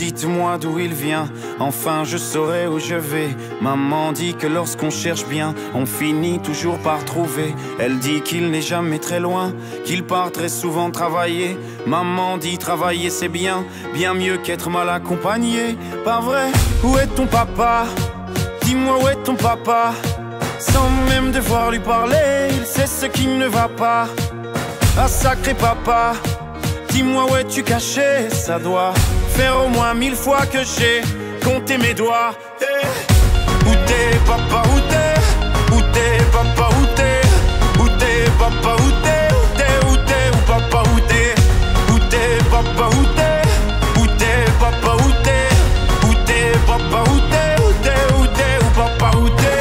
dites-moi d'où il vient, enfin je saurai où je vais. Maman dit que lorsqu'on cherche bien, on finit toujours par trouver. Elle dit qu'il n'est jamais très loin, qu'il part très souvent travailler. Maman dit travailler c'est bien, bien mieux qu'être mal accompagné. Pas vrai? Où est ton papa? Dis-moi où est ton papa? Sans même devoir lui parler, il sait ce qui ne va pas. Ah sacré papa, dis-moi où es-tu caché? Ça doit faire au moins 1000 fois que j'ai compté mes doigts. Hey. Où t'es papa, où t'es? Où t'es papa, où t'es? Où t'es papa, où t'es? Où t'es, où t'es, où papa, où t'es? Où t'es papa, où t'es? Où t'es papa, où t'es? Où t'es papa, où t'es? Où t'es, où t'es, où papa, où t'es?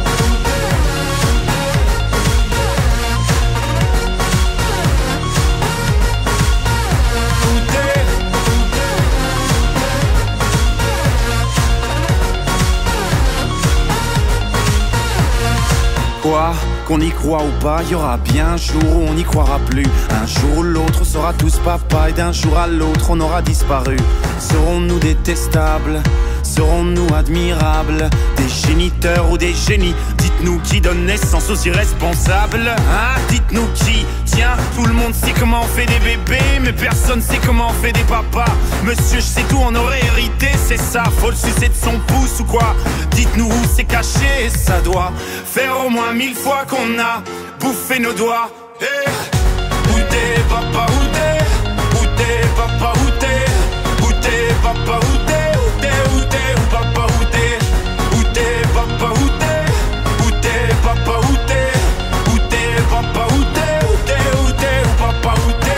Quoi? Qu'on y croit ou pas, y aura bien un jour où on n'y croira plus. Un jour ou l'autre, on sera tous papa, et d'un jour à l'autre, on aura disparu. Serons-nous détestables? Serons-nous admirables? Des géniteurs ou des génies? Dites-nous qui donne naissance aux irresponsables, hein? Dites-nous qui? Tiens, tout le monde sait comment on fait des bébés, mais personne sait comment on fait des papas. Monsieur, je sais tout, on aurait hérité, c'est ça. Faut le sucer de son pouce ou quoi? Dites-nous où c'est caché, ça doit faire au moins 1000 fois qu'on a bouffé nos doigts. Hey. Où t'es papa, où t'es? Où t'es papa, où t'es? Où t'es papa, où t'es? Où t'es, où t'es, où papa, où t'es? Où t'es papa, où t'es? Où t'es papa, où t'es? Où t'es papa, où t'es? Où t'es, où t'es, où papa, où t'es?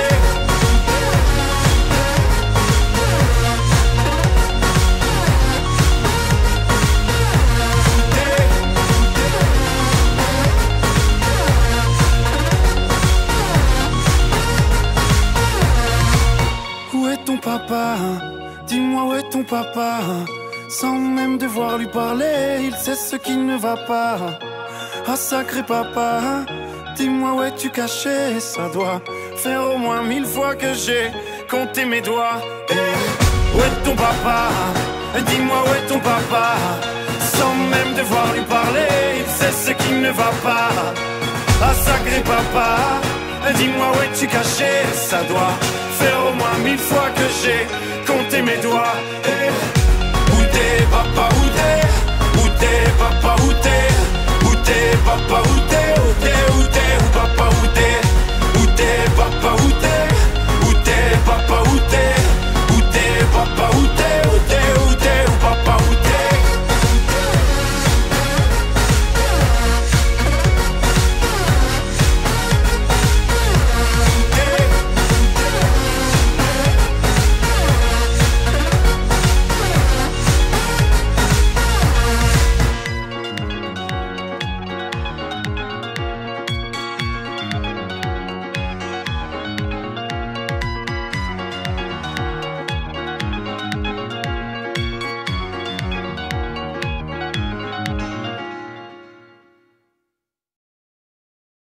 Où est ton papa? Dis-moi où est ton papa? Sans même devoir lui parler, il sait ce qui ne va pas. Ah sacré papa, dis-moi où es-tu caché? Ça doit faire au moins 1000 fois que j'ai compté mes doigts. Hey. Où est ton papa? Dis-moi où est ton papa? Sans même devoir lui parler, il sait ce qui ne va pas. Ah sacré papa, dis-moi où es-tu caché? Ça doit faire au moins 1000 fois que j'ai compté mes doigts. Hey. Où t'es papa, où t'es? Où t'es papa, où t'es? Où t'es papa, où t'es?